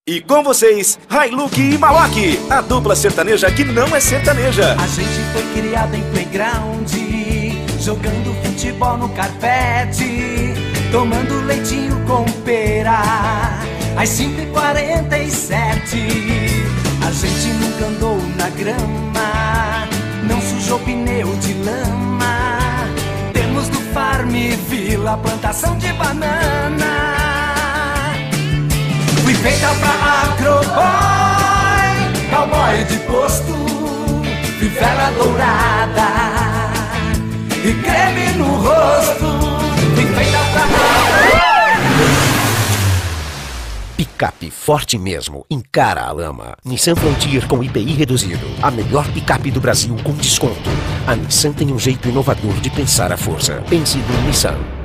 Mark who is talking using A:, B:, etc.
A: E com vocês, Hilux e Maloc, a dupla sertaneja que não é sertaneja.
B: A gente foi criado em playground, jogando futebol no carpete, tomando leitinho com pera, às 5h47. A gente nunca andou na grama, não sujou pneu de lama. Temos no Farmville plantação de banana. Fui feita pra agroboy, cowboy de posto, fivela dourada e creme no rosto. Fui feita pra
C: Picape forte mesmo, encara a lama. Nissan Frontier com IPI reduzido. A melhor picape do Brasil com desconto. A Nissan tem um jeito inovador de pensar a força. Pense no Nissan.